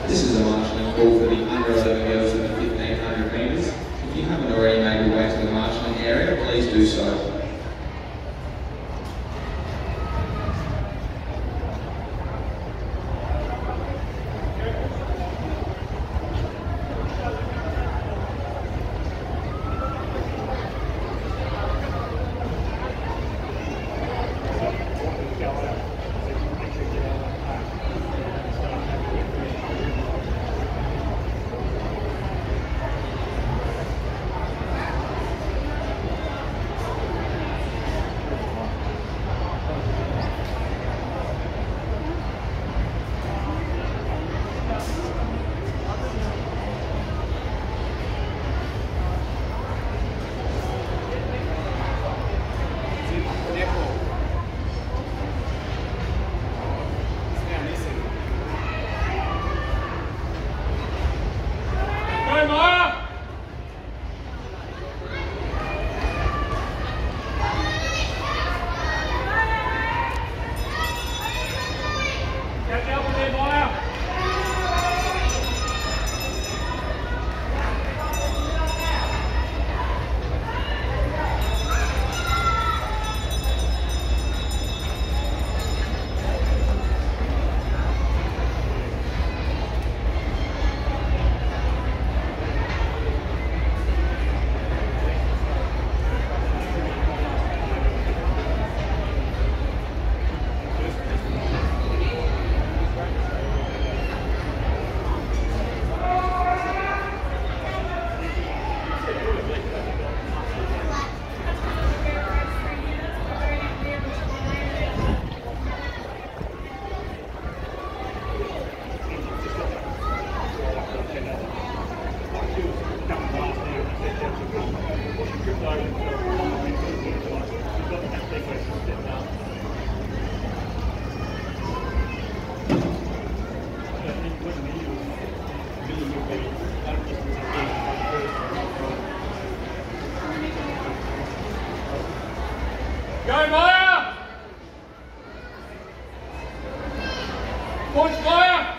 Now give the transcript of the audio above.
This is a marshalling call for the under 11 girls in the 1500 metres. If you haven't already made your way to the marshalling area, please do so. Go Maya! Push Maya!